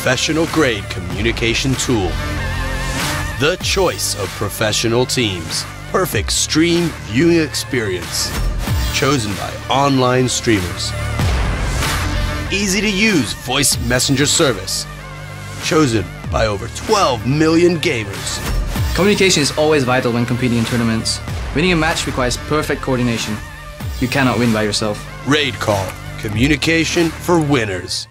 professional-grade communication tool. The choice of professional teams. Perfect stream viewing experience. Chosen by online streamers. Easy to use voice messenger service. Chosen by over 12 million gamers. Communication is always vital when competing in tournaments. Winning a match requires perfect coordination. You cannot win by yourself. Raid Call. Communication for winners.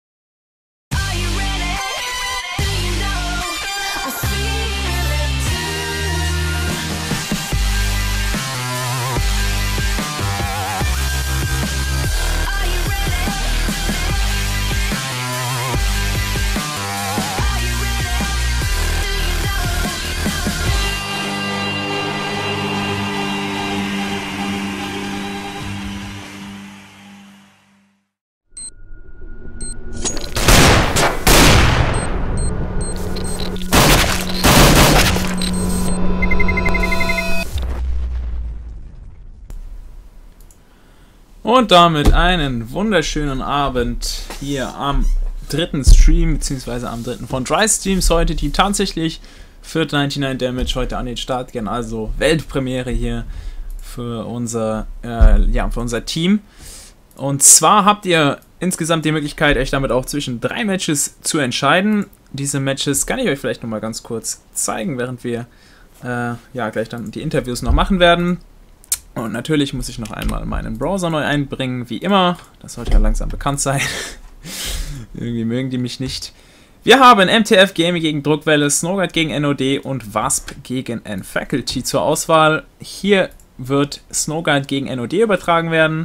Und damit einen wunderschönen Abend hier am dritten Stream, beziehungsweise am dritten von Dry Streams heute, die tatsächlich für 99 Damage heute an den Start gehen, also Weltpremiere hier für unser, für unser Team. Und zwar habt ihr insgesamt die Möglichkeit, euch damit auch zwischen 3 Matches zu entscheiden. Diese Matches kann ich euch vielleicht nochmal ganz kurz zeigen, während wir gleich dann die Interviews noch machen werden. Und natürlich muss ich noch einmal meinen Browser neu einbringen, wie immer. Das sollte ja langsam bekannt sein. Irgendwie mögen die mich nicht. Wir haben MTF Gaming gegen Druckwelle, Snowguard gegen NOD und Wasp gegen N-Faculty zur Auswahl. Hier wird Snowguard gegen NOD übertragen werden.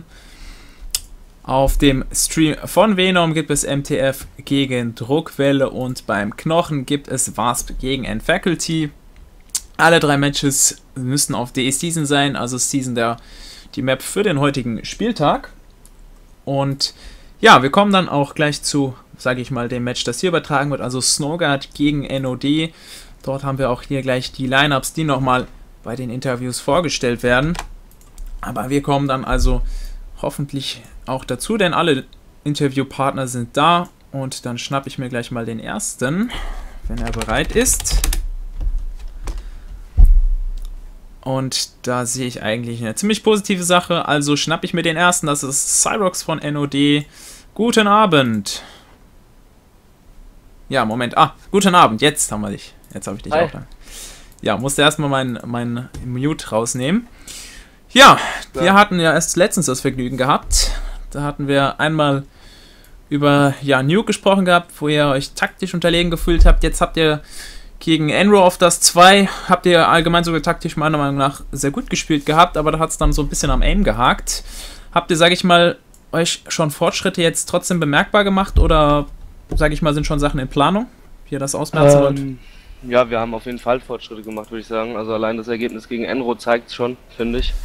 Auf dem Stream von Venom gibt es MTF gegen Druckwelle und beim Knochen gibt es Wasp gegen N-Faculty. Alle 3 Matches müssen auf DE Season sein, also Season die Map für den heutigen Spieltag. Und ja, wir kommen dann auch gleich zu, sage ich mal, dem Match, das hier übertragen wird, also Snowguard gegen NOD. Dort haben wir auch hier gleich die Lineups, die nochmal bei den Interviews vorgestellt werden. Aber wir kommen dann also hoffentlich auch dazu, denn alle Interviewpartner sind da. Und dann schnappe ich mir gleich mal den ersten, wenn er bereit ist. Und da sehe ich eigentlich eine ziemlich positive Sache. Also schnappe ich mir den ersten. Das ist Cyrox von NOD. Guten Abend. Ja, Moment. Guten Abend. Jetzt haben wir dich. Jetzt habe ich dich auch da. Ja, musste erstmal mein Mute rausnehmen. Ja, wir hatten ja erst letztens das Vergnügen gehabt. Da hatten wir einmal über Nuke gesprochen gehabt, wo ihr euch taktisch unterlegen gefühlt habt. Jetzt habt ihr gegen Enro auf das 2 habt ihr allgemein sogar taktisch meiner Meinung nach sehr gut gespielt gehabt, aber da hat es dann so ein bisschen am Aim gehakt. Habt ihr, sage ich mal, euch schon Fortschritte jetzt trotzdem bemerkbar gemacht oder, sage ich mal, sind schon Sachen in Planung, wie ihr das ausmerzen wollt? Ja, wir haben auf jeden Fall Fortschritte gemacht, würde ich sagen. Also allein das Ergebnis gegen Enro zeigt es schon, finde ich.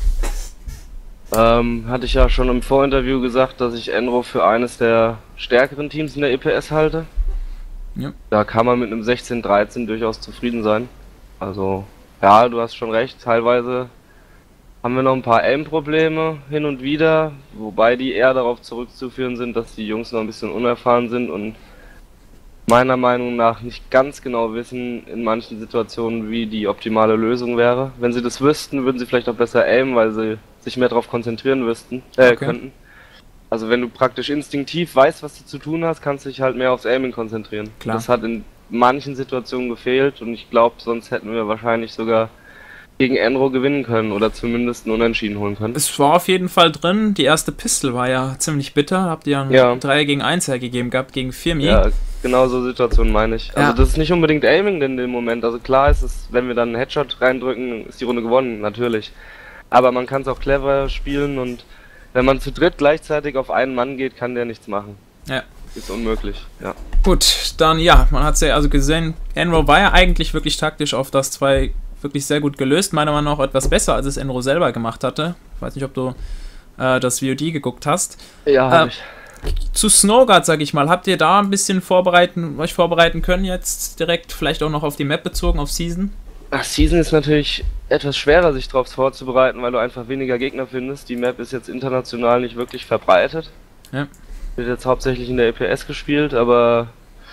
Hatte ich ja schon im Vorinterview gesagt, dass ich Enro für eines der stärkeren Teams in der EPS halte. Ja. Da kann man mit einem 16-13 durchaus zufrieden sein. Also, ja, du hast schon recht, teilweise haben wir noch ein paar Aim-Probleme hin und wieder, wobei die eher darauf zurückzuführen sind, dass die Jungs noch ein bisschen unerfahren sind und meiner Meinung nach nicht ganz genau wissen in manchen Situationen, wie die optimale Lösung wäre. Wenn sie das wüssten, würden sie vielleicht auch besser aimen, weil sie sich mehr darauf konzentrieren könnten. Also wenn du praktisch instinktiv weißt, was du zu tun hast, kannst du dich halt mehr aufs Aiming konzentrieren. Klar. Das hat in manchen Situationen gefehlt und ich glaube, sonst hätten wir wahrscheinlich sogar gegen Enro gewinnen können oder zumindest einen Unentschieden holen können. Es war auf jeden Fall drin. Die erste Pistol war ja ziemlich bitter. Habt ihr ja ein 3 gegen 1 hergegeben gehabt gegen Firmi. Ja, genau so Situationen meine ich. Also das ist nicht unbedingt Aiming in dem Moment. Also klar ist es, wenn wir dann einen Headshot reindrücken, ist die Runde gewonnen, natürlich. Aber man kann es auch clever spielen und wenn man zu dritt gleichzeitig auf einen Mann geht, kann der nichts machen. Ja. Ist unmöglich, ja. Gut, dann man hat es ja also gesehen, Enro war ja eigentlich wirklich taktisch auf das 2 wirklich sehr gut gelöst. Meiner Meinung nach etwas besser, als es Enro selber gemacht hatte. Ich weiß nicht, ob du das VOD geguckt hast. Ja, hab ich. Zu Snowguard, sag ich mal, habt ihr da ein bisschen euch vorbereiten können jetzt direkt, vielleicht auch noch auf die Map bezogen, auf Season? Ach, Season ist natürlich etwas schwerer, sich darauf vorzubereiten, weil du einfach weniger Gegner findest. Die Map ist jetzt international nicht wirklich verbreitet. Ja. Wird jetzt hauptsächlich in der EPS gespielt, aber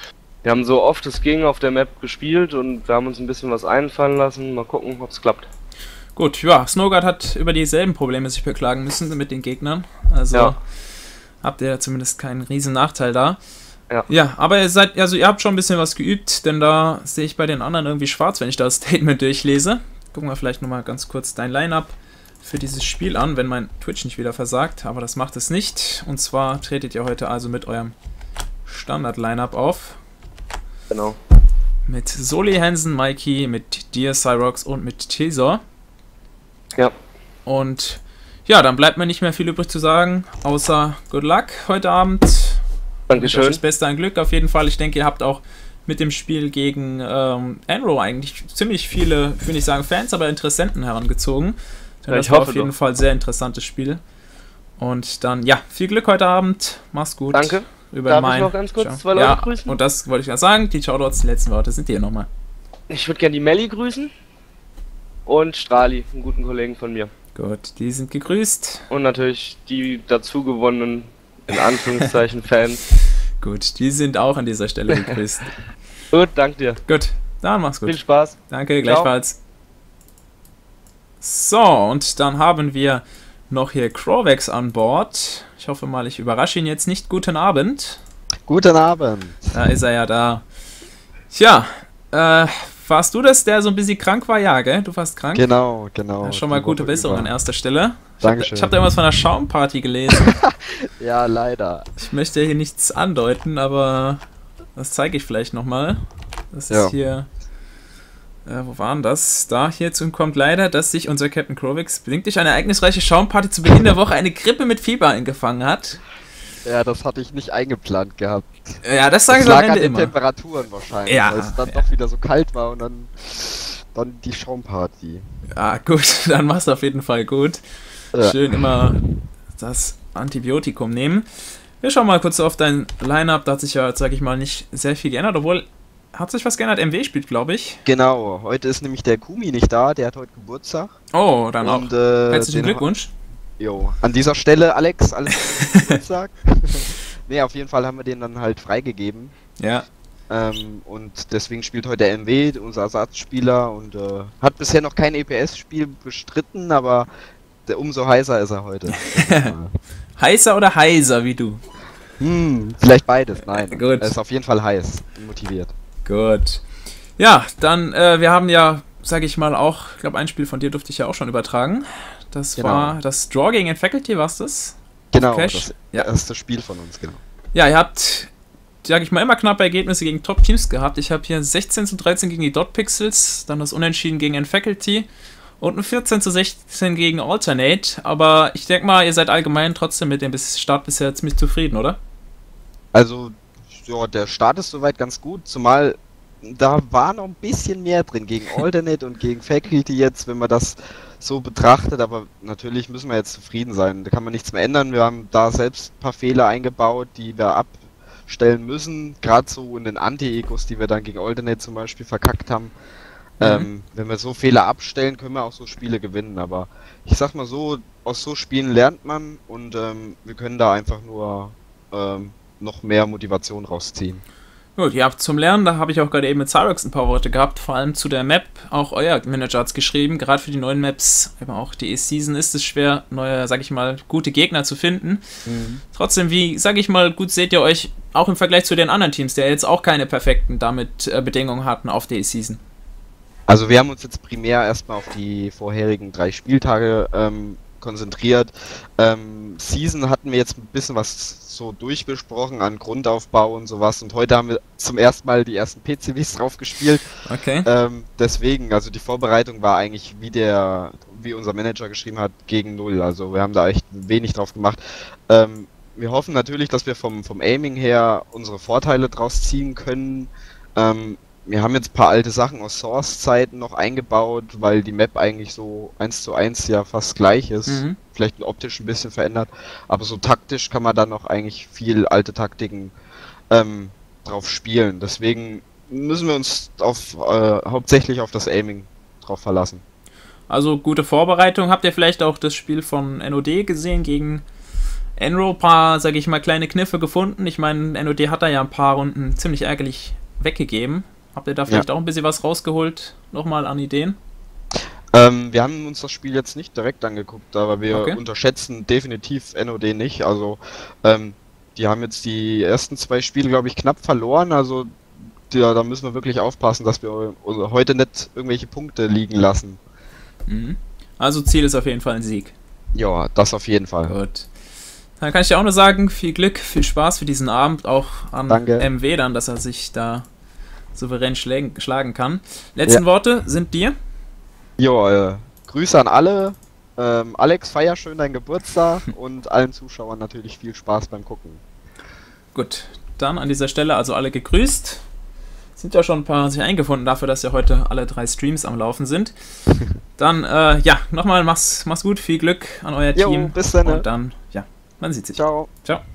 Wir haben so oft es ging auf der Map gespielt und wir haben uns ein bisschen was einfallen lassen. Mal gucken, ob es klappt. Gut, ja, Snowguard hat über dieselben Probleme sich beklagen müssen mit den Gegnern. Also habt ihr zumindest keinen riesen Nachteil da. Ja, aber ihr habt schon ein bisschen was geübt, denn da sehe ich bei den anderen irgendwie schwarz, wenn ich das Statement durchlese. Gucken wir vielleicht nochmal ganz kurz dein Line-Up für dieses Spiel an, wenn mein Twitch nicht wieder versagt, aber das macht es nicht. Und zwar tretet ihr heute also mit eurem Standard-Line-Up auf. Genau. Mit Soli Hansen, Mikey, mit dir, Cyrox und mit Tesor. Ja. Und ja, dann bleibt mir nicht mehr viel übrig zu sagen, außer Good Luck heute Abend. Dankeschön. Das Beste an Glück auf jeden Fall. Ich denke, ihr habt auch mit dem Spiel gegen Enro eigentlich ziemlich viele, ich will nicht sagen Fans, aber Interessenten herangezogen. Denn das war auf jeden Fall ein sehr interessantes Spiel. Und dann, ja, viel Glück heute Abend. Mach's gut. Danke. Darf ich noch ganz kurz zwei Leute grüßen? Und das wollte ich ja sagen. Die Shoutouts, die letzten Worte sind hier nochmal. Ich würde gerne die Melli grüßen. Und Strali, einen guten Kollegen von mir. Gut, die sind gegrüßt. Und natürlich die dazu gewonnenen, in Anführungszeichen, Fans. Gut, die sind auch an dieser Stelle gegrüßt. Gut, danke dir. Gut, dann mach's gut. Viel Spaß. Danke, gleichfalls. So, und dann haben wir noch hier Crovex an Bord. Ich hoffe mal, ich überrasche ihn jetzt nicht. Guten Abend. Guten Abend. Da ist er ja da. Tja, warst du das, der so ein bisschen krank war? Ja, gell? Du warst krank? Genau. Ja, schon mal gute Besserung an erster Stelle. Dankeschön. Ich habe da irgendwas von einer Schaumparty gelesen. Ja, leider. Ich möchte hier nichts andeuten, aber das zeige ich vielleicht nochmal. Das ist hier... wo waren das? Da, hierzu kommt leider, dass sich unser Captain Crovex bedingt durch eine ereignisreiche Schaumparty zu Beginn der Woche eine Grippe mit Fieber eingefangen hat. Ja, das hatte ich nicht eingeplant gehabt. Ja, das sagen sie am Ende immer. Temperaturen wahrscheinlich, ja, weil es dann doch wieder so kalt war und dann die Schaumparty. Ja, gut, dann machst du auf jeden Fall gut. Ja. Schön immer das Antibiotikum nehmen. Wir schauen mal kurz auf dein Line-Up. Da hat sich ja, sag ich mal, nicht sehr viel geändert, obwohl... Hat sich was geändert? MW spielt, glaube ich. Genau, heute ist nämlich der Kumi nicht da, der hat heute Geburtstag. Oh, dann auch. Herzlichen Glückwunsch. Jo, an dieser Stelle, Alex, alles Geburtstag. Ne, auf jeden Fall haben wir den dann halt freigegeben. Ja. Und deswegen spielt heute der MW, unser Ersatzspieler, und hat bisher noch kein EPS-Spiel bestritten, aber umso heißer ist er heute. Heißer oder heiser wie du? Vielleicht beides, nein. Gut. Er ist auf jeden Fall heiß und motiviert. Gut. Ja, dann, wir haben ja, sag ich mal, auch, ich glaube, ein Spiel von dir durfte ich ja auch schon übertragen. Das war das Draw gegen Faculty, war's das? Genau, das erste Spiel von uns, genau. Ja, ihr habt, sag ich mal, immer knappe Ergebnisse gegen Top-Teams gehabt. Ich habe hier 16:13 gegen die Dot Pixels, dann das Unentschieden gegen Faculty und ein 14:16 gegen Alternate. Aber ich denke mal, ihr seid allgemein trotzdem mit dem Start bisher ziemlich zufrieden, oder? Also, ja, der Start ist soweit ganz gut, zumal da war noch ein bisschen mehr drin gegen Alternate und gegen Faculty jetzt, wenn man das so betrachtet, aber natürlich müssen wir jetzt zufrieden sein, da kann man nichts mehr ändern. Wir haben da selbst ein paar Fehler eingebaut, die wir abstellen müssen, gerade so in den Anti-Egos, die wir dann gegen Alternate zum Beispiel verkackt haben. Wenn wir so Fehler abstellen, können wir auch so Spiele gewinnen, aber ich sag mal so, aus so Spielen lernt man und wir können da einfach nur noch mehr Motivation rausziehen. Gut, ja, zum Lernen, da habe ich auch gerade eben mit Cyrox ein paar Worte gehabt, vor allem zu der Map. Auch euer Manager hat es geschrieben, gerade für die neuen Maps, eben auch die E-Season, ist es schwer, neue, sag ich mal, gute Gegner zu finden. Trotzdem, wie, sag ich mal, gut seht ihr euch auch im Vergleich zu den anderen Teams, die jetzt auch keine perfekten Bedingungen hatten auf der E-Season? Also wir haben uns jetzt primär erstmal auf die vorherigen 3 Spieltage konzentriert. Season hatten wir jetzt ein bisschen was so durchbesprochen an Grundaufbau und sowas und heute haben wir zum ersten Mal die ersten PCWs drauf gespielt. Okay. Deswegen, also die Vorbereitung war eigentlich, wie unser Manager geschrieben hat, gegen 0. Also wir haben da echt wenig drauf gemacht. Wir hoffen natürlich, dass wir vom Aiming her unsere Vorteile draus ziehen können. Wir haben jetzt ein paar alte Sachen aus Source-Zeiten noch eingebaut, weil die Map eigentlich so 1:1 ja fast gleich ist. Vielleicht optisch ein bisschen verändert, aber so taktisch kann man dann noch eigentlich viel alte Taktiken drauf spielen. Deswegen müssen wir uns hauptsächlich auf das Aiming drauf verlassen. Also gute Vorbereitung. Habt ihr vielleicht auch das Spiel von NOD gesehen gegen Enro? Ein paar, sag ich mal, kleine Kniffe gefunden. Ich meine, NOD hat da ja ein paar Runden ziemlich ärgerlich weggegeben. Habt ihr da vielleicht auch ein bisschen was rausgeholt, nochmal an Ideen? Wir haben uns das Spiel jetzt nicht direkt angeguckt, aber wir unterschätzen definitiv NOD nicht. Also, die haben jetzt die ersten 2 Spiele, glaube ich, knapp verloren. Also, da müssen wir wirklich aufpassen, dass wir heute nicht irgendwelche Punkte liegen lassen. Also, Ziel ist auf jeden Fall ein Sieg. Ja, das auf jeden Fall. Gut. Dann kann ich dir auch nur sagen, viel Glück, viel Spaß für diesen Abend, auch an MW dann, dass er sich da souverän schlagen kann. Letzten Worte sind dir? Ja, Grüße an alle. Alex, feier schön deinen Geburtstag und allen Zuschauern natürlich viel Spaß beim Gucken. Gut, dann an dieser Stelle also alle gegrüßt. Sind ja schon ein paar sich eingefunden dafür, dass ja heute alle 3 Streams am Laufen sind. Dann, nochmal mach's gut, viel Glück an euer Team. Bis dann. Und dann, man sieht sich. Ciao. Ciao.